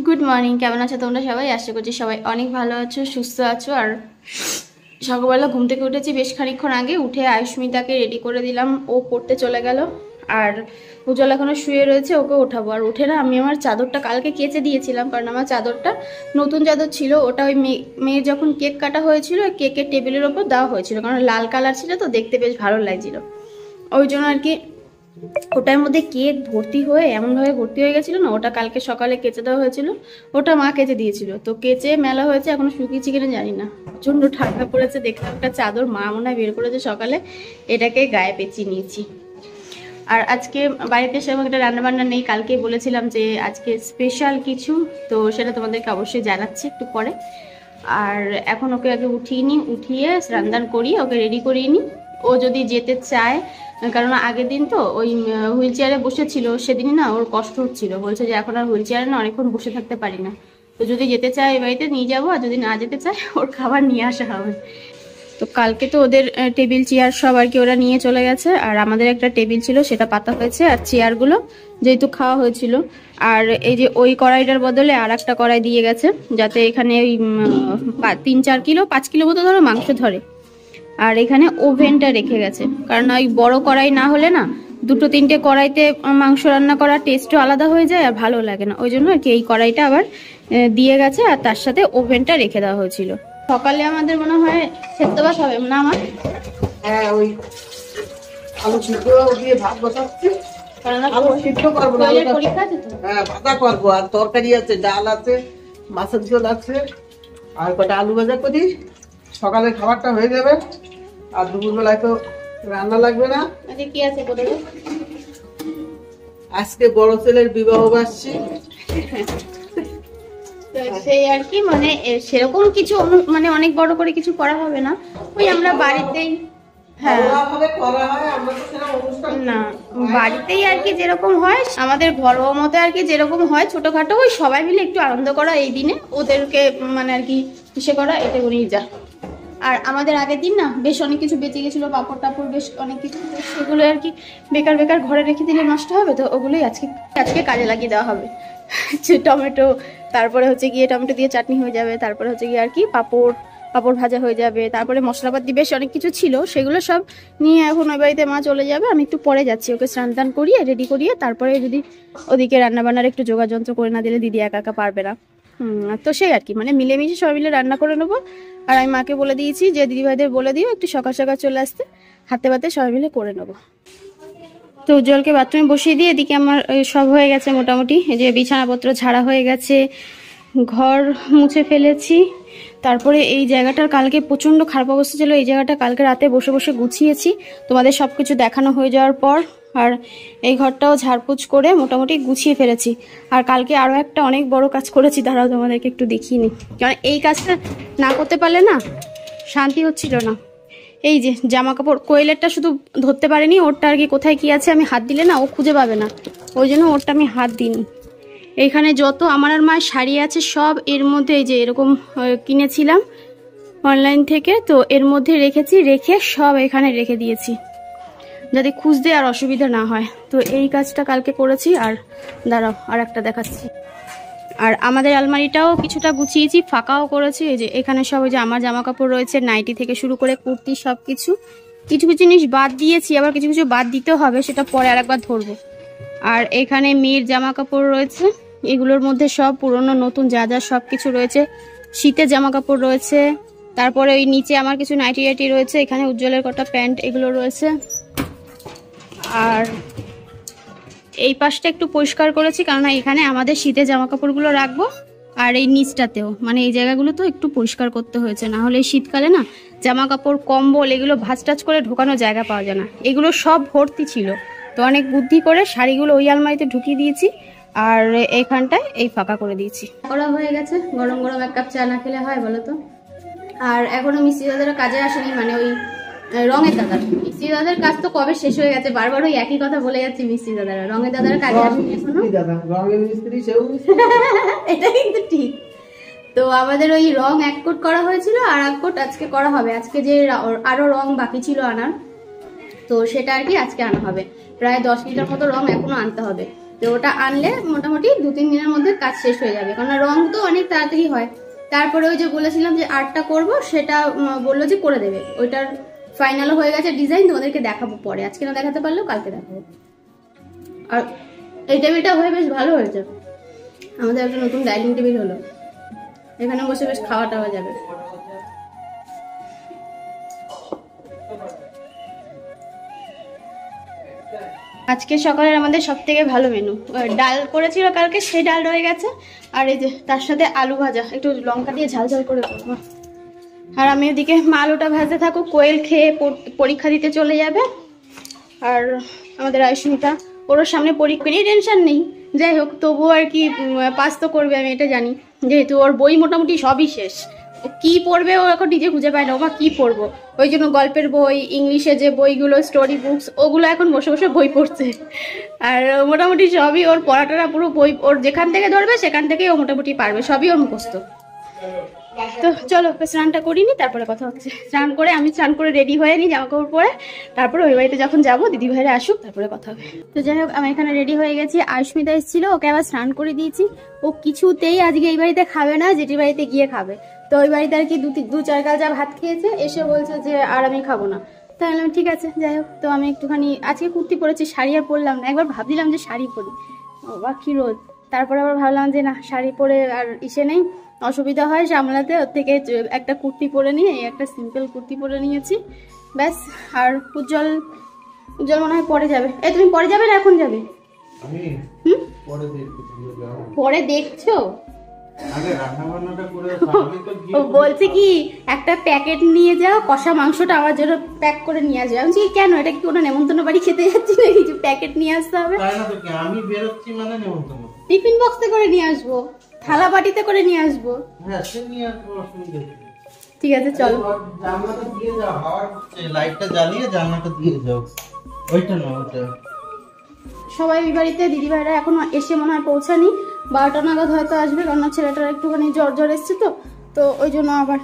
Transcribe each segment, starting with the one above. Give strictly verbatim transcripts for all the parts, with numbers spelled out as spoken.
Good morning, কেমন আছো তোমরা সবাই? আশা করছি সবাই অনেক ভালো আছো, সুস্থ আছো। আর সকালবেলা ঘুম থেকে উঠেছি বেশ খানিকক্ষণ আগে, উঠে আয়ুষ্মিতাকে রেডি করে দিলাম, ও পড়তে চলে গেল। আর উজ্জ্বল এখনো শুয়ে রয়েছে, ওকে ওঠাবো। আর উঠে না আমি আমার চাদরটা কালকে কেচে দিয়েছিলাম, কারণ আমার চাদরটা নতুন চাদর ছিল, ওটা ওই মেয়ের যখন কেক কাটা হয়েছিল কেকের টেবিলের ওপর দেওয়া হয়েছিল, কারণ লাল কালার ছিল তো দেখতে বেশ ভালো লাগছিল, ওই জন্য আর কি ওটার মধ্যে কেক ভর্তি হয়ে এমনভাবে ভর্তি হয়ে গেছিলো না, ওটা কালকে সকালে কেচে দেওয়া হয়েছিল, ওটা মা কেচে দিয়েছিল। তো কেচে মেলা হয়েছে, এখনো শুকিয়েছে কিনা জানি না, প্রচণ্ড ঠান্ডা পড়েছে। দেখলাম একটা চাদর মা মনে হয় বের করেছে সকালে, এটাকে গায়ে পেঁচিয়ে নিয়েছি। আর আজকে বাড়িতে সেরকম একটা রান্নাবান্না নেই, কালকে বলেছিলাম যে আজকে স্পেশাল কিছু, তো সেটা তোমাদেরকে অবশ্যই জানাচ্ছি একটু পরে। আর এখন ওকে আগে উঠিয়ে নিই, উঠিয়ে স্নান করিয়ে ওকে রেডি করিয়ে নিই। ও যদি যেতে চায়, কারণ আগের দিন তো ওই হুইল চেয়ারে বসেছিল, সেদিনই না ওর কষ্ট হচ্ছিল, বলছে যে এখন আর হুইল চেয়ারে না অনেকক্ষণ বসে থাকতে পারি না। তো যদি যেতে চায় এই বাড়িতে নিয়ে যাবো, আর যদি না যেতে চায় ওর খাবার নিয়ে আসা হবে। তো কালকে তো ওদের টেবিল চেয়ার সব আর কি ওরা নিয়ে চলে গেছে, আর আমাদের একটা টেবিল ছিল সেটা পাতা হয়েছে, আর চেয়ারগুলো যেহেতু খাওয়া হয়েছিল। আর এই যে ওই কড়াইটার বদলে আর একটা কড়াই দিয়ে গেছে, যাতে এখানে ওই তিন চার কিলো পাঁচ কিলো মতো ধরো মাংস ধরে। আর এখানে ওভেনটা রেখে গেছে, কারণ ওই বড় কড়াই না হলে না দুটো তিনটে কড়াইতে মাংস রান্না করার টেস্টও আলাদা হয়ে যায় আর ভালো লাগে না, ওই জন্য আর কি এই কড়াইটা আবার দিয়ে গেছে, আর তার সাথে ওভেনটা রেখে দেওয়া হয়েছিল। সকালে আমাদের মনে হয় সেদ্ধ ভাত হবে না আমার? হ্যাঁ, ওই আলু সিদ্ধ দিয়ে ভাত বসাচ্ছি, আলু সিদ্ধ করবো না, হ্যাঁ ভাজা করবো, আর তরকারি আছে, ডাল আছে, মাছের ঝোল আছে, আর কটা আলু ভাজা করি, সকালে খাবারটা হয়ে যাবে। আর দুপুরবেলায় তো রান্না লাগবে না। কি আছে বলো? আজকে বড় ছেলের বিবাহ বার্ষিকী, সেই আর কি, মানে সেরকম কিছু মানে অনেক বড় করে কিছু করা হবে না, ওই আমরা বাড়িতেই, হ্যাঁ না বাড়িতেই আর কি যেরকম হয় আমাদের ঘরোয়া মতো আর কি যেরকম হয় ছোটখাটো, ওই সবাই মিলে একটু আনন্দ করা এই দিনে, ওদেরকে মানে আর কি কিসে করা এটা উনিই যা। আর আমাদের আগের দিন না বেশ অনেক কিছু বেঁচে গেছিলো, পাপড় টাপড় বেশ অনেক কিছু, সেগুলো আর কি বেকার বেকার ঘরে রেখে দিলে নষ্ট হবে, তো ওগুলোই আজকে আজকে কাজে লাগিয়ে দেওয়া হবে। টমেটো, তারপরে হচ্ছে গিয়ে টমেটো দিয়ে চাটনি হয়ে যাবে, তারপরে হচ্ছে গিয়ে আর কি পাপড় পাপড় ভাজা হয়ে যাবে, তারপরে মশলাপাতি বেশ অনেক কিছু ছিল, সেগুলো সব নিয়ে এখন ওই বাড়িতে মা চলে যাবে। আমি একটু পরে যাচ্ছি, ওকে স্নান টান করিয়ে রেডি করিয়ে তারপরে যদি ওদিকে রান্নাবান্নার একটু যোগাযন্ত্র করে না দিলে দিদি একা একা পারবে না। হুম, তো সেই আর কি মানে মিলেমিশে সবাই মিলে রান্না করে নেবো। আর আমি মাকে বলে দিয়েছি যে দিদিভাইদের বলে দিও একটু সকাল সকাল চলে আসতে, হাতে পাতে সবাই মিলে করে নেবো। তো উজ্জ্বলকে বাথরুমে বসিয়ে দিয়ে এদিকে আমার সব হয়ে গেছে মোটামুটি, এই যে বিছানাপত্র ঝাড়া হয়ে গেছে, ঘর মুছে ফেলেছি, তারপরে এই জায়গাটার কালকে প্রচণ্ড খারাপ অবস্থা ছিল, এই জায়গাটা কালকে রাতে বসে বসে গুছিয়েছি তোমাদের সব কিছু দেখানো হয়ে যাওয়ার পর। আর এই ঘরটাও ঝাড়পুছ করে মোটামুটি গুছিয়ে ফেলেছি। আর কালকে আরও একটা অনেক বড় কাজ করেছি, দাঁড়াও তোমাদেরকে একটু দেখিয়ে নিই, কারণ এই কাজটা না করতে পারলে না শান্তি হচ্ছিল না। এই যে জামা কাপড় কোয়েলেরটা শুধু ধরতে পারেনি, ওরটা আর কি কোথায় কি আছে আমি হাত দিলে না ও খুঁজে পাবে না, ওই জন্য ওরটা আমি হাত দিইনি। এইখানে যত আমার আর মায়ের শাড়ি আছে সব এর মধ্যে, এই যে এরকম কিনেছিলাম অনলাইন থেকে, তো এর মধ্যে রেখেছি, রেখে সব এখানে রেখে দিয়েছি যাতে খুঁজতে আর অসুবিধা না হয়। তো এই কাজটা কালকে করেছি। আর দাঁড়াও আর একটা দেখাচ্ছি। আর আমাদের আলমারিটাও কিছুটা গুছিয়েছি, ফাঁকাও করেছি, এই যে এখানে সব ওই যে আমার জামা কাপড় রয়েছে, নাইটি থেকে শুরু করে কুর্তি সব কিছু, কিছু কিছু জিনিস বাদ দিয়েছি, আবার কিছু কিছু বাদ দিতে হবে, সেটা পরে আরেকবার ধরবো। আর এখানে মেয়ের জামা কাপড় রয়েছে, এগুলোর মধ্যে সব পুরনো নতুন যা যা সব কিছু রয়েছে, শীতের জামা কাপড় রয়েছে, তারপরে ওই নিচে আমার কিছু নাইটি নাইটি রয়েছে, এখানে উজ্জ্বলের কটা প্যান্ট এগুলো রয়েছে। আর এই পাশটা একটু পরিষ্কার করেছি, কারণ এখানে আমাদের শীতের জামা কাপড়গুলো রাখবো, আর এই নিচটাতেও মানে এই জায়গাগুলো তো একটু পরিষ্কার করতে হয়েছে, না হলে শীতকালে না জামা কাপড় কম্বল এগুলো ভাঁজ টাজ করে ঢোকানোর জায়গা পাওয়া যায় না, এগুলো সব ভর্তি ছিল, তো অনেক বুদ্ধি করে শাড়িগুলো ওই আলমারিতে ঢুকিয়ে দিয়েছি, আর এইখানটায় এই ফাঁকা করে দিয়েছি। করা হয়ে গেছে, গরম গরম এক কাপ চা না খেলে হয় বলো তো। আর এখনো মিস্ত্রি দাদারা কাজে আসেনি, মানে ওই রঙের দাদা, মিস্ত্রি দাদার কাজ তো কবে শেষ হয়ে গেছে, বারবার ওই একই কথা বলে যাচ্ছে মিস্ত্রি দাদারা, রঙের দাদার কাজে আসেনি এখনো। এটা কিন্তু ঠিক। তো আমাদের ওই রং এক কোট করা হয়েছিল, আর এক কোট আজকে করা হবে, আজকে যে আরো রং বাকি ছিল আনার, তো সেটা আর কি আজকে আনা হবে, প্রায় দশ লিটার মতো রং এখনো আনতে হবে। তো তো ওটা আনলে মোটামুটি দু তিন দিনের মধ্যে কাজ শেষ হয়ে যাবে, কারণ রং তো অনেক তাড়াতাড়ি হয়। তারপরে ওই যে বলেছিলাম যে আর্টটা করব, সেটা বললো যে করে দেবে। ওইটার ফাইনালও হয়ে গেছে ডিজাইন, তোমাদেরকে দেখাবো পরে, আজকে না দেখাতে পারলেও কালকে দেখাবো। আর এই টেবিলটা হয়ে বেশ ভালো হয়েছে, আমাদের একটা নতুন ডাইনিং টেবিল হলো, এখানে বসে বেশ খাওয়া টাওয়া যাবে। আজকে সকালের আমাদের সব থেকে ভালো মেনু, ডাল করেছিল কালকে, সেই ডাল রয়ে গেছে, আর এই যে তার সাথে আলু ভাজা, একটু লঙ্কা দিয়ে ঝাল ঝাল করে করবো। আর আমি ওদিকে মা আলুটা ভাজতে থাকো, কোয়েল খেয়ে পরীক্ষা দিতে চলে যাবে। আর আমাদের আয়ুষ্মিতা, ওর সামনে পরীক্ষা নিয়ে টেনশন নেই, যাই হোক তবুও আর কি পাস তো করবে, আমি এটা জানি, যেহেতু ওর বই মোটামুটি সবই শেষ। কি পড়বে ও এখন নিজে খুঁজে পায় না, ওমা কি পড়বো, ওই জন্য গল্পের বই, ইংলিশে যে বইগুলো, স্টোরি বুকস, ওগুলো এখন বসে বসে বই পড়ছে। আর মোটামুটি সবই ওর পড়াটা পুরো বই, ওর যেখান থেকে ধরবে সেখান থেকেই ও মোটামুটি পারবে, সবই ওর মুখস্থ। তো চলো স্নানটা করিনি, তারপরে কথা হচ্ছে। স্নান করে আমি স্নান করে রেডি হয়ে নিই জামা কাপড় পরে, তারপরে ওই বাড়িতে যখন যাবো দিদি ভাইরা আসুক, তারপরে কথা হবে। তো যাই হোক আমি এখানে রেডি হয়ে গেছি, আয়ুষ্মিতা এসেছিল, ওকে আবার স্নান করে দিয়েছি। ও কিছুতেই আজকে এই বাড়িতে খাবে না, যেটি বাড়িতে গিয়ে খাবে। তো ওই বাড়িতে আর কি দু দু চার গাল যা ভাত খেয়েছে, এসে বলছে যে আর আমি খাবো না। তাহলে আমি ঠিক আছে, যাই হোক। তো আমি একটুখানি আজকে কুর্তি পরেছি, শাড়ি আর পরলাম না, একবার ভাবছিলাম যে শাড়ি পরি, বা কি রোদ, তারপরে আবার ভাবলাম যে না, শাড়ি পরে আর ইসে নেই, অসুবিধা হয় সামলাতে, ওর থেকে একটা কুর্তি পরে নিয়ে এই একটা সিম্পল কুর্তি পরে নিয়েছি ব্যাস। আর উজ্জ্বল উজ্জ্বল মনে হয় পরে যাবে। এই তুমি পরে যাবে না এখন যাবে? হুম পরে দেখছো? বলছে কি একটা প্যাকেট নিয়ে যাও, কষা মাংসটা আমার জন্য প্যাক করে নিয়ে আসবে। আমি বলছি কেন, এটা কি কোনো নেমন্তন্ন বাড়ি খেতে যাচ্ছি না, কিছু প্যাকেট নিয়ে আসতে হবে? আমি বেরোচ্ছি মানে নেমন্তন্ন, টিফিন বক্সে করে নিয়ে আসবো, থালা বাটিতে করে নিয়ে আসবো। হ্যাঁ সে নিয়ে আসবো, অসুবিধা নেই। ঠিক আছে চলো, জানলাটা দিয়ে যাও, হাওয়ার লাইটটা জ্বালিয়ে জানলাটা দিয়ে যাও। ওইটা না, ওটা সবাই এই বাড়িতে দিদি ভাইরা এখনো এসে মনে হয় পৌঁছানি, বারোটা নাগাদ হয়তো আসবে, কারণ ছেলেটার একটুখানি জ্বর জ্বর এসছে তো তো ওই জন্য আবার।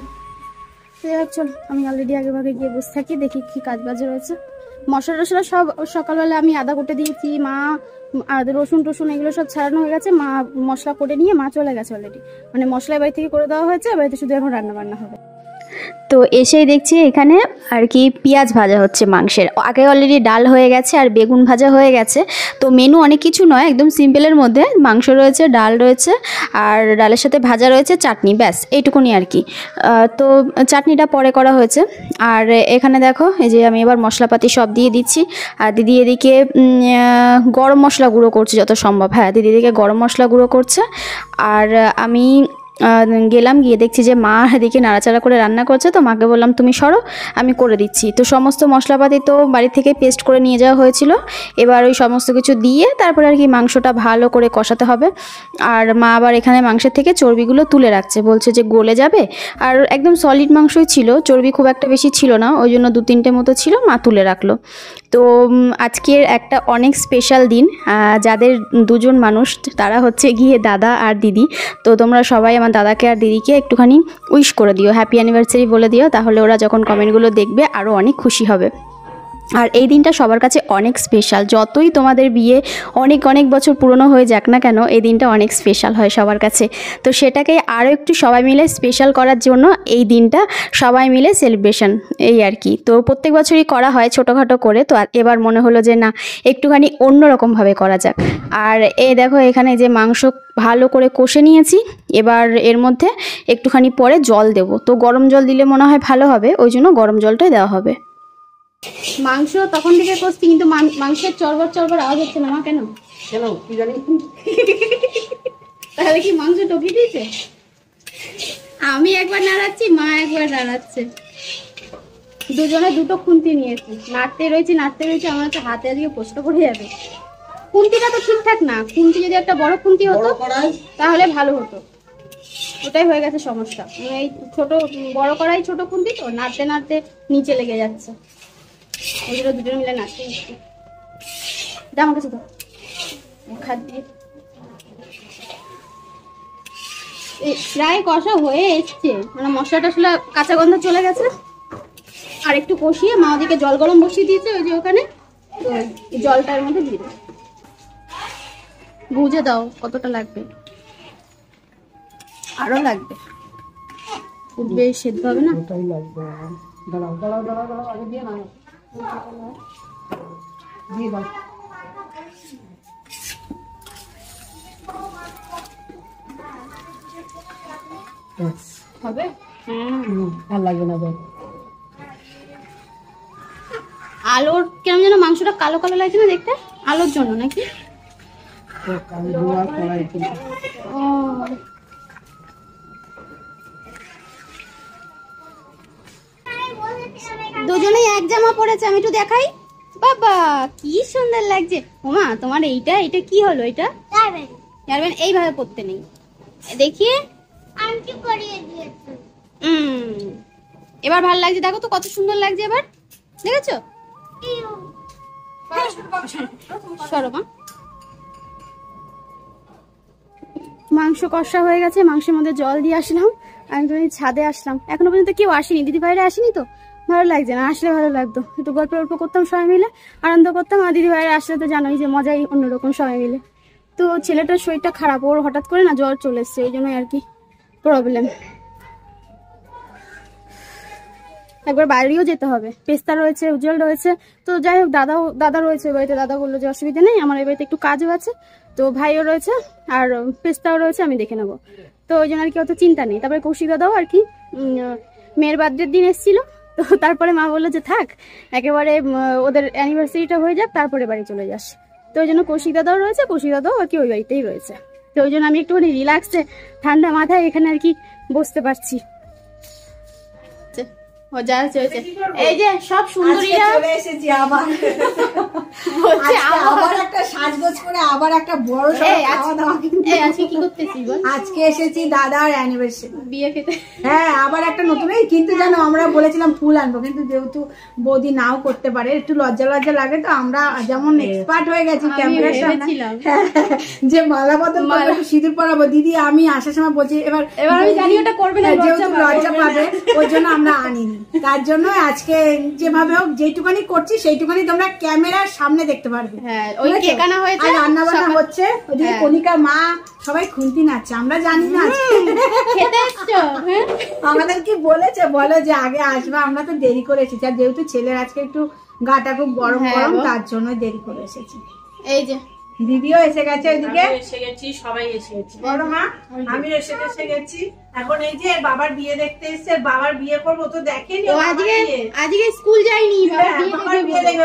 চল আমি অলরেডি আগে ভাগে গিয়ে বসে থাকি, দেখি কি কাজ বাজ রয়েছে। মশলা টশলা সব সকালবেলা আমি আদা কুটে দিয়েছি, মা আদা রসুন টসুন এগুলো সব ছাড়ানো হয়ে গেছে, মা মশলা করে নিয়ে মা চলে গেছে অলরেডি, মানে মশলা বাড়ি থেকে করে দেওয়া হয়েছে, বাড়িতে শুধু এখন রান্না বান্না হবে। তো এসেই দেখছি এখানে আর কি পেঁয়াজ ভাজা হচ্ছে মাংসের, আগে অলরেডি ডাল হয়ে গেছে আর বেগুন ভাজা হয়ে গেছে। তো মেনু অনেক কিছু নয়, একদম সিম্পলের মধ্যে মাংস রয়েছে, ডাল রয়েছে, আর ডালের সাথে ভাজা রয়েছে, চাটনি, ব্যাস এইটুকুনি আর কি। তো চাটনিটা পরে করা হয়েছে। আর এখানে দেখো এই যে আমি এবার মশলাপাতি সব দিয়ে দিচ্ছি, আর দিদি এদিকে গরম মশলা গুঁড়ো করছে যত সম্ভব। হ্যাঁ দিদি এদিকে গরম মশলা গুঁড়ো করছে, আর আমি গেলাম, গিয়ে দেখছি যে মা এদিকে নাড়াচাড়া করে রান্না করছে। তো মাকে বললাম তুমি সরো, আমি করে দিচ্ছি। তো সমস্ত মশলাপাতি তো বাড়ি থেকে পেস্ট করে নিয়ে যাওয়া হয়েছিল, এবার ওই সমস্ত কিছু দিয়ে তারপরে আর কি মাংসটা ভালো করে কষাতে হবে। আর মা আবার এখানে মাংসের থেকে চর্বিগুলো তুলে রাখছে, বলছে যে গলে যাবে। আর একদম সলিড মাংসই ছিল, চর্বি খুব একটা বেশি ছিল না, ওই জন্য দু তিনটে মতো ছিল, মা তুলে রাখলো। তো আজকের একটা অনেক স্পেশাল দিন, যাদের দুজন মানুষ তারা হচ্ছে গিয়ে দাদা আর দিদি। তো তোমরা সবাই আমার দাদাকে আর দিদিকে একটুখানি উইশ করে দিও, হ্যাপি অ্যানিভার্সারি বলে দিও, তাহলে ওরা যখন কমেন্টগুলো দেখবে আরও অনেক খুশি হবে। আর এই দিনটা সবার কাছে অনেক স্পেশাল, যতই তোমাদের বিয়ে অনেক অনেক বছর পুরনো হয়ে যাক না কেন, এই দিনটা অনেক স্পেশাল হয় সবার কাছে। তো সেটাকে আরও একটু সবাই মিলে স্পেশাল করার জন্য এই দিনটা সবাই মিলে সেলিব্রেশন, এই আর কি। তো প্রত্যেক বছরই করা হয় ছোটোখাটো করে, তো এবার মনে হলো যে না একটুখানি অন্যরকমভাবে করা যাক। আর এই দেখো এখানে যে মাংস ভালো করে কষে নিয়েছি, এবার এর মধ্যে একটুখানি পরে জল দেব। তো গরম জল দিলে মনে হয় ভালো হবে, ওই জন্য গরম জলটাই দেওয়া হবে। মাংস তখন থেকে কষছি, কিন্তু মাংসের চরবর চরবর আওয়াজ হচ্ছে না, মা কেন কেন কি জানি? তাহলে কি মাংস টকি দিয়েছে? আমি একবার নাড়াচ্ছি, মা একবার নাড়াচ্ছে, দুজনে দুটো খুন্তি নিয়েছি, নাড়তে রয়েছে নাড়তে রয়েছে আমার তো হাতে আজকে কষ্ট করে যাবে। খুন্তিটা তো ঠিকঠাক না, খুন্তি যদি একটা বড় খুন্তি হতো তাহলে ভালো হতো, ওটাই হয়ে গেছে সমস্যা। এই ছোট বড় কড়াই ছোট খুন্তি তো নাড়তে নাড়তে নিচে লেগে যাচ্ছে, ওইগুলো দুজন মিলে নাড়তে হচ্ছে। দাম আমার কাছে তো খাদ দিয়ে প্রায় কষা হয়ে এসছে, মানে মশলা টশলা কাঁচা গন্ধ চলে গেছে। আর একটু কষিয়ে মা ওদিকে জল গরম বসিয়ে দিয়েছে ওই যে ওখানে, তো জলটার মধ্যে দিয়ে দেবো। বুঝে দাও কতটা লাগবে, আরো লাগবে, উঠবে সেদ্ধ হবে না। ওটাই লাগবে। দাঁড়াও দাঁড়াও দাঁড়াও দাঁড়াও, আগে দিয়ে না দিয়ে দাও। হবে? হুম, আর লাগবে না। আলোর কেমন যেন মাংসটা কালো কালো লাগছে না দেখতে, আলোর জন্য নাকি? ও দুজনেই এক জামা পরেছে, আমি একটু দেখাই। বাবা কি সুন্দর লাগছে। ওমা তোমার এইটা এটা কি হলো? এটা জানবেন এইভাবে পরতে নেই, দেখিয়ে আন্টি করিয়ে দিয়েছে। হুম, এবার ভালো লাগছে, দেখো তো কত সুন্দর লাগছে এবার, দেখেছো? সরো মা। মাংস কষা হয়ে গেছে, মাংসের মধ্যে জল দিয়ে আসলাম, আমি তো ছাদে আসলাম, এখনো পর্যন্ত কেউ আসেনি, দিদি ভাইরা আসেনি, তো ভালো লাগছে না, আসলে ভালো লাগতো, একটু গল্প গল্প করতাম সবাই মিলে, আনন্দ করতাম। আর দিদি ভাইরা আসলে তো জানোই যে মজাই অন্যরকম সবাই মিলে। তো ছেলেটার শরীরটা খারাপ, ওর হঠাৎ করে না জ্বর চলে এসছে, এই জন্যই আর কি প্রবলেম। একবার বাইরেও যেতে হবে, পেস্তা রয়েছে, উজ্জ্বল রয়েছে, তো যাই হোক দাদাও দাদা রয়েছে বাড়িতে, দাদা বললো যে অসুবিধা নেই, আমার এই বাড়িতে একটু কাজও আছে, তো ভাইও রয়েছে আর পেস্তাও রয়েছে, আমি দেখে নেবো, তো ওই জন্য আর কি অত চিন্তা নেই। তারপরে কৌশিক দাদাও আর কি মেয়ের বার্থডের দিন এসেছিল, তো তারপরে মা বললো যে থাক একেবারে ওদের অ্যানিভার্সারিটা হয়ে যাক তারপরে বাড়ি চলে যাস, তো ওই জন্য কৌশিক দাদাও রয়েছে, কৌশিক দাদাও আর কি ওই বাড়িতেই রয়েছে, তো ওই জন্য আমি একটুখানি রিল্যাক্সে ঠান্ডা মাথায় এখানে আর কি বসতে পারছি। এই যে সব সুন্দরীরা চলে এসেছি আবার, আবার একটা সাজগোজ করে আবার একটা বড় খাওয়া দাওয়া। আজকে কি করতেছি বল? আজকে এসেছি দাদার অ্যানিভার্সারি, বিয়ে খেতে। হ্যাঁ আবার একটা নতুন, কিন্তু জানো আমরা বলেছিলাম ফুল আনবো, কিন্তু যেহেতু বৌদি নাও করতে পারে, একটু লজ্জা লজ্জা লাগে, তো আমরা যেমন এক্সপার্ট হয়ে গেছি ক্যামেরার সামনে যে মালা বদল করবো, একটু সিঁদুর পরাবো। দিদি আমি আসার সময় বলছি এবার এবার আমি জানি ওটা করবে না, যেহেতু লজ্জা পাবে ওই জন্য আমরা আনিনি, তার জন্য আজকে যেভাবে হোক যেটুকানি করছি সেইটুকানি তোমরা ক্যামেরার সামনে দেখতে পারবে। হ্যাঁ ওই কেক আনা হয়েছে, আর রান্না বান্না হচ্ছে, ওদিকে কণিকার মা সবাই খুন্তি নাচছে, আমরা জানি না খেতে এসছো। আমাদের কি বলেছে বলো যে আগে আসবে, আমরা তো দেরি করে এসেছি, আর যেহেতু ছেলের আজকে একটু গাটা খুব গরম গরম তার জন্য দেরি করে এসেছি। এই যে দিদিও এসে গেছে, ওইদিকে এসে গেছি, সবাই এসে গেছি, বড় মা আমি এসে এসে গেছি। এখন এই যে বাবার বিয়ে দেখতে এসছে, বাবার বিয়ে করবো তো দেখেনি, আজকে আজকে স্কুল যাইনি, বাবার বিয়ে দেখবে।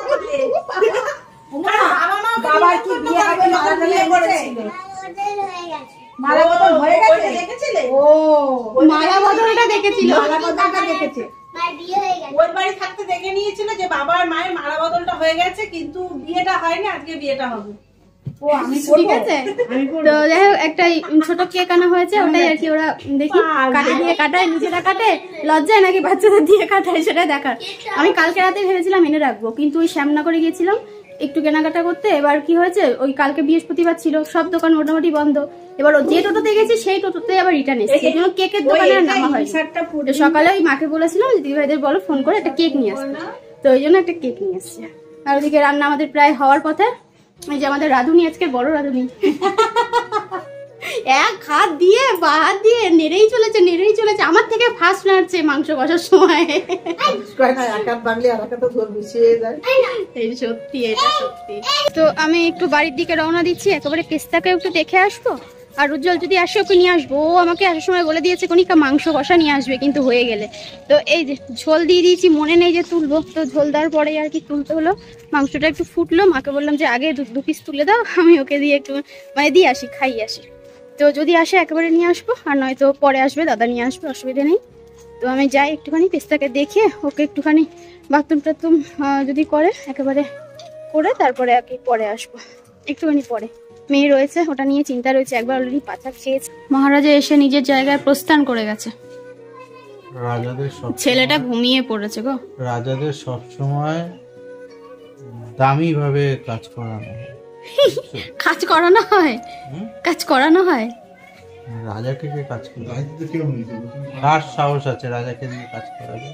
বাবার কি বিয়ে হবে, মালা বিয়ে করেছিল, মালা বদল হয়ে গেছে, দেখেছিলে? ও মালা বদলটা দেখেছিল, মালা বদলটা দেখেছে, ওই বাড়ি থাকতে দেখে নিয়েছিল যে বাবার মায়ের মালা বদলটা হয়ে গেছে, কিন্তু বিয়েটা হয়নি, আজকে বিয়েটা হবে। ও আমি ঠিক আছে। তো যাই হোক একটা ছোট কেক আনা হয়েছে, ওটাই আর কি ওরা দেখি কাটে দিয়ে কাটায়, নিজেরা কাটে লজ্জায় নাকি বাচ্চাদের দিয়ে কাটায় সেটা দেখার। আমি কালকে রাতে ভেবেছিলাম এনে রাখবো, কিন্তু ওই শ্যামনগরে গিয়েছিলাম একটু কেনাকাটা করতে, এবার কি হয়েছে ওই কালকে বৃহস্পতিবার ছিল, সব দোকান মোটামুটি বন্ধ, এবার যে টোটোতে গেছি সেই টোটোতে আবার রিটার্ন এসেছে, এই জন্য কেকের দোকানে আর নামা হয়নি। সকালে ওই মাকে বলেছিলাম দিদি ভাইদের বলো ফোন করে একটা কেক নিয়ে আসতে, তো ওই জন্য একটা কেক নিয়ে আসছে। আর ওদিকে রান্না আমাদের প্রায় হওয়ার পথে, এই যে আমাদের রাধুনি আজকে বড় রাধুনি এক হাত দিয়ে বা হাত দিয়ে নেড়েই চলেছে নেড়েই চলেছে, আমার থেকে ফার্স্ট নাড়ছে মাংস কষার সময়। সত্যি এটা সত্যি। তো আমি একটু বাড়ির দিকে রওনা দিচ্ছি, একেবারে পেস্তাকে একটু দেখে আসবো, আর উজ্জ্বল যদি আসে ওকে নিয়ে আসবো, ও আমাকে আসার সময় বলে দিয়েছে কনিকা মাংস কষা নিয়ে আসবে কিন্তু হয়ে গেলে। তো এই যে ঝোল দিয়ে দিয়েছি, মনে নেই যে তুলবো, তো ঝোল দেওয়ার পরে আর কি তুলতে হলো, মাংসটা একটু ফুটলো, মাকে বললাম যে আগে দু পিস তুলে দাও, আমি ওকে দিয়ে একটু মানে দিয়ে আসি খাইয়ে আসি, তো যদি আসে একেবারে নিয়ে আসবো, আর নয়তো পরে আসবে দাদা নিয়ে আসবে, অসুবিধা নেই। তো আমি যাই একটুখানি পেস্তাকে দেখে ওকে একটুখানি বাথরুম টাথরুম যদি করে একেবারে করে তারপরে আর কি পরে আসবো, একটুখানি পরে। মেয়ে রয়েছে, ওটা নিয়ে চিন্তা রয়েছে, একবার অলরেডি পাচা খেয়েছে। মহারাজা এসে নিজের জায়গায় প্রস্থান করে গেছে, রাজাদের সব ছেলেটা ঘুমিয়ে পড়েছে গো। রাজাদের সব সময় দামি ভাবে কাজ করানো হয়, কাজ করানো হয়, কাজ করানো হয়, রাজাকে কে কাজ করবে? কার সাহস আছে রাজাকে দিয়ে কাজ করাবে?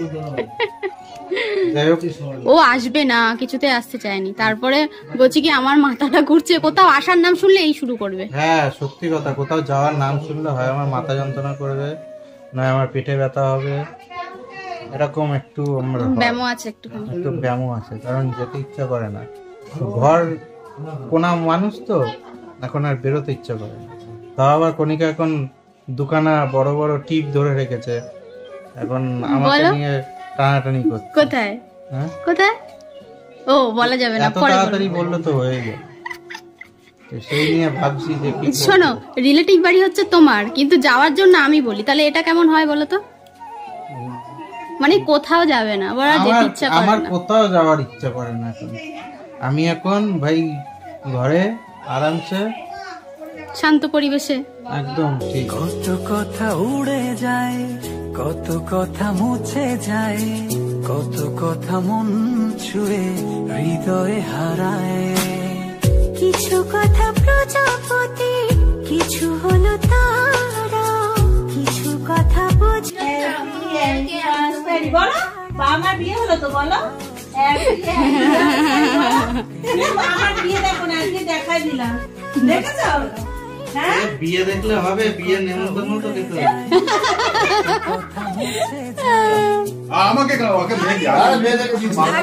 যাই হোক, ও আসবে না, কিছুতে আসতে চায়নি। তারপরে বলছি কি আমার মাথাটা ঘুরছে, কোথাও আসার নাম শুনলে এই শুরু করবে। হ্যাঁ সত্যি কথা, কোথাও যাওয়ার নাম শুনলে হয় আমার মাথা যন্ত্রণা করবে, নয় আমার পেটে ব্যথা হবে, এরকম একটু আমরা হয়। ব্যামো আছে একটু। একটু ব্যামো আছে, কারণ যেতে ইচ্ছা করে না। ঘর কোনা মানুষ তো এখন আর বেরোতে ইচ্ছা করে না। তাও আবার কণিকা এখন দুখানা বড় বড় টিপ ধরে রেখেছে, এখন আমাকে বলো। নিয়ে টানাটানি করছে। কোথায় হ্যাঁ কোথায়? ও বলা যাবে না, এত পরে তাড়াতাড়ি বলবো। বললে তো হয়ে যায়, তো সেই নিয়ে ভাবছি যে কি করব। শোনো, রিলেটিভ বাড়ি হচ্ছে তোমার, কিন্তু যাওয়ার জন্য আমি বলি, তাহলে এটা কেমন হয় বলো তো? মানে কোথাও যাবে না, বড় যেতে আমার ইচ্ছা করে আমার না। কোথাও যাওয়ার ইচ্ছা করে না এখন। আমি এখন ভাই ঘরে আরামসে শান্ত পরিবেশে। একদম ঠিক। কত কথা উড়ে যায়, কত কথা মুছে যায়, কত কথা মন ছুঁয়ে হৃদয়ে হারায়। কিছু কথা প্রজাপতি, কিছু হলো তারা, কিছু কথা বুঝে। বলো আমার বিয়ে হলো তো, বলো আমার বিয়ে দেখো না, আজকে দেখাই দিলাম, দেখেছো? হ্যাঁ এ, বিয়ে দেখলে হবে? বিয়ে নেমন্তন্ন তো খেতে হবে। আমাকে কেন ওকে মেয়ে আর মেয়ে দেখো কি মা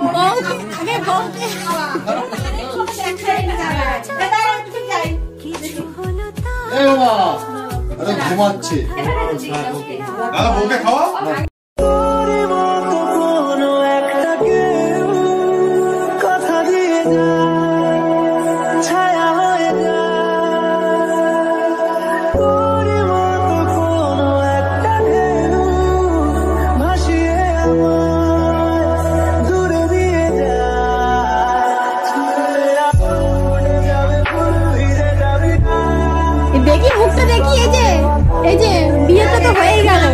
কিছু হলো তারা। এ বাবা আরে ঘুমাচ্ছে দাদা বউকে খাওয়া তোরে মতো কোনো একটা কেউ কথা দিয়ে যায়, ছায়া হয়ে যায়। তোরে মতো কোনো একটা ঢেউ ভাসিয়ে আমায় দূরে দিয়ে যায়। ছুঁয়ে উড়ে যাবে ফুল ফিরে যাবি না। দেখি মুখটা দেখি, এই যে এই যে বিয়েটা তো হয়েই গেল।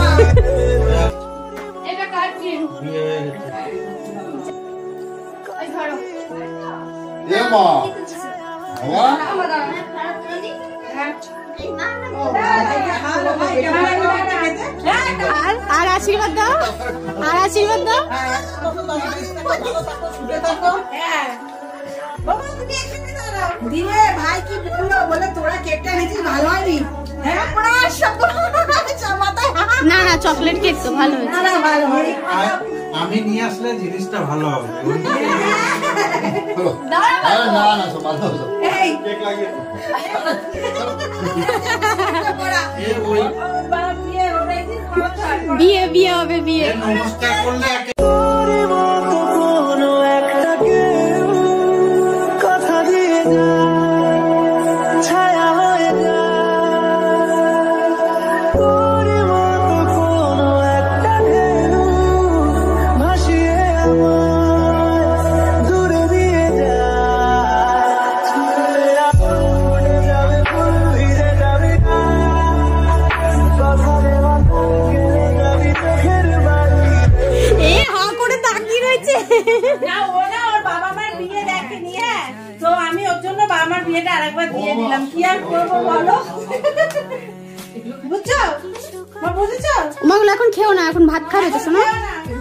বিয়ে হয়ে গেছে। এ মা বাবা আর আর আশীর্বাদ দাও, আর আশীর্বাদ দাও। দিয়ে ভাই কি বললো, বলে তোরা কেকটা এনেছিস ভালো হয়নি, হ্যাঁ পুরো সব মাথায় হাত। না না, চকলেট কেক তো ভালো হয়েছে। না, না, ভালো হয়নি। আর আমি নিয়ে আসলে জিনিসটা ভালো হবে। আরে না না সব ভালো হবে সব। এই এ ওই বিয়ে বিয়ে হবে, বিয়ে। এ নমস্কার করলে একে তোরে মতো কোনো একটা কেউ কথা দিয়ে যায়, ছায়া হয়ে যায়। তোরে মতো কোনো একটা ঢেউ ভাসিয়ে আমায় দূরে দিয়ে যায়। ছুঁয়ে উড়ে যাবে ফুল ফিরে যাবি না। কথা দেওয়া গেলে যাবি চোখের বাড়ি। এ হা করে তাকিয়ে রয়েছে। না, ও না ওর বাবা মার বিয়ে দেখেনি, হ্যাঁ তো আমি ওর জন্য বাবা মার বিয়েটা আরেকবার দিয়ে দিলাম, কি আর করবো বলো? বুঝছো মা, বুঝেছো? ওমাগুলো এখন খেও না, এখন ভাত খাবে তো শোনো।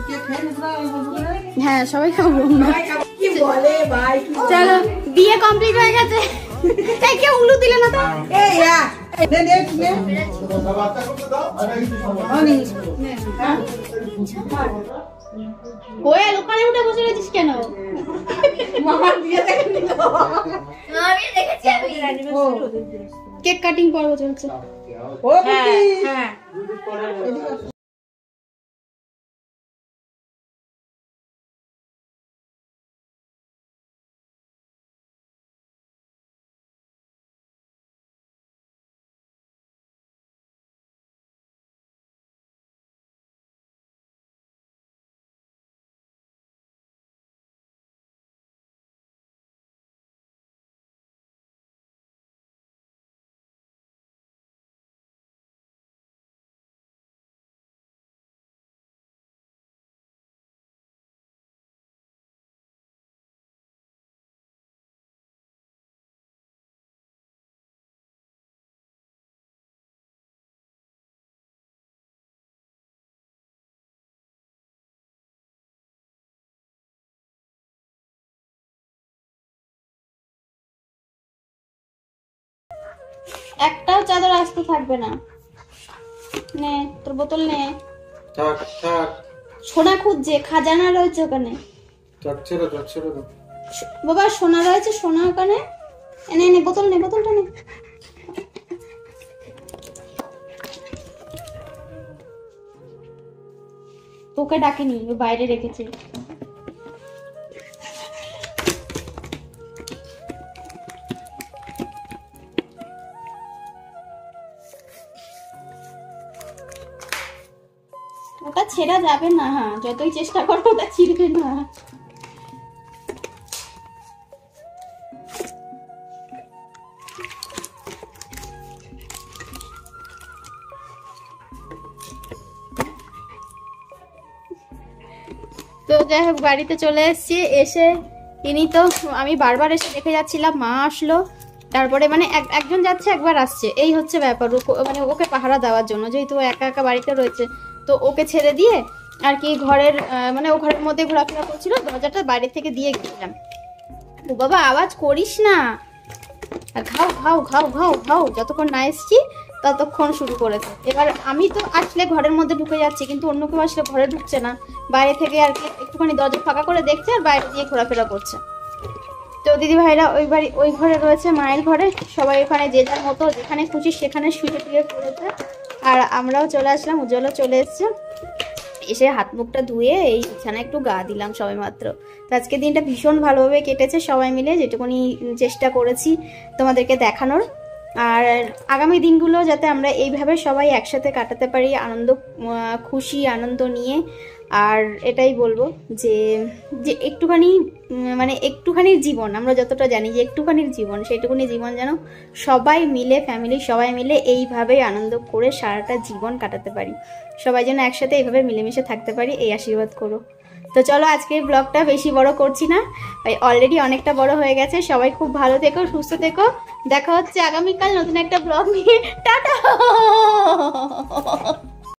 হ্যাঁ সবাই খাবো। কি বলে ভাই, কি চলো, বিয়ে কমপ্লিট হয়ে গেছে। এই কেউ উলু দিলে না তো? এই ইয়া, নে নে নে বাচ্চা করতে দাও আরে কিছু সমস্যা অনি কোয়েল ওখানে উঠে বসে রয়েছিস কেন? মামার বিয়ে দেখেনি তো? ও কেক কাটিং পর্ব চলছে। ও হ্যাঁ। একটাও চাদর আসতে থাকবে না। নে তোর বোতল নে। থাক থাক সোনা খুঁজছে, খাজানা রয়েছে ওখানে। থাক ছেড়ে দাও ছেড়ে দাও। বাবা সোনা রয়েছে, সোনা ওখানে। এনে নে বোতল নে, বোতলটা নে। তোকে ডাকেনি, ও বাইরে রেখেছে। ওটা ছেঁড়া যাবে না, হ্যাঁ যতই চেষ্টা করো ওটা ছিঁড়বে না। তো যাই হোক বাড়িতে চলে এসেছি। এসে ইনি তো আমি বারবার এসে দেখে যাচ্ছিলাম, মা আসলো, তারপরে মানে একজন যাচ্ছে একবার আসছে, এই হচ্ছে ব্যাপার। মানে ওকে পাহারা দেওয়ার জন্য, যেহেতু একা একা বাড়িতে রয়েছে, তো ওকে ছেড়ে দিয়ে আর কি ঘরের মানে ও ঘরের মধ্যে ঘোরাফেরা করছিল, দরজাটা বাইরে থেকে দিয়ে গেছিলাম। ও বাবা আওয়াজ করিস না, আর ঘাও ঘাও ঘাও ঘাও ঘাও, যতক্ষণ না এসছি ততক্ষণ শুরু করেছে। এবার আমি তো আসলে ঘরের মধ্যে ঢুকে যাচ্ছি, কিন্তু অন্য কেউ আসলে ঘরে ঢুকছে না, বাইরে থেকে আর কি একটুখানি দরজা ফাঁকা করে দেখছে আর বাইরে দিয়ে ঘোরাফেরা করছে। তো দিদি ভাইরা ওই বাড়ি ওই ঘরে রয়েছে, মায়ের ঘরে, সবাই ওখানে যে যার মতো যেখানে খুশি সেখানে শুয়ে শুয়ে পড়েছে। আর আমরাও চলে আসলাম, উজ্জ্বলও চলে এসছে। এসে হাত মুখটা ধুয়ে এই বিছানায় একটু গা দিলাম সবাই মাত্র। তো আজকে দিনটা ভীষণ ভালোভাবে কেটেছে, সবাই মিলে যেটুকুনি চেষ্টা করেছি তোমাদেরকে দেখানোর। আর আগামী দিনগুলো যাতে আমরা এইভাবে সবাই একসাথে কাটাতে পারি, আনন্দ খুশি আনন্দ নিয়ে। আর এটাই বলবো যে যে একটুখানি মানে একটুখানির জীবন, আমরা যতটা জানি যে একটুখানির জীবন, সেইটুকুনি জীবন যেন সবাই মিলে, ফ্যামিলি সবাই মিলে এইভাবেই আনন্দ করে সারাটা জীবন কাটাতে পারি, সবাই যেন একসাথে এইভাবে মিলেমিশে থাকতে পারি, এই আশীর্বাদ করো। তো চলো আজকের ব্লগটা বেশি বড় করছি না, অলরেডি অনেকটা বড় হয়ে গেছে। সবাই খুব ভালো থেকো, সুস্থ থেকো, দেখা হচ্ছে আগামীকাল নতুন একটা ব্লগ নিয়ে। টাটা।